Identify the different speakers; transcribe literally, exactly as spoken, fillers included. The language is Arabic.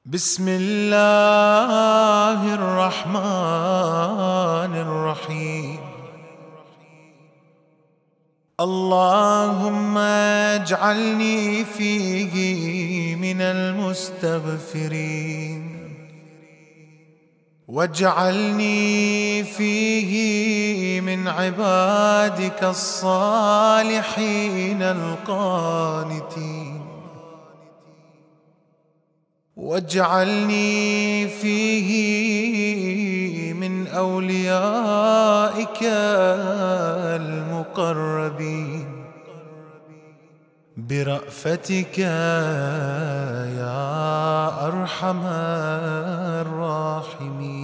Speaker 1: بسم الله الرحمن الرحيم. اللهم اجعلني فيه من المستغفرين، واجعلني فيه من عبادك الصالحين القانتين، واجعلني فيه من أوليائك المقربين برأفتك يا أرحم الراحمين.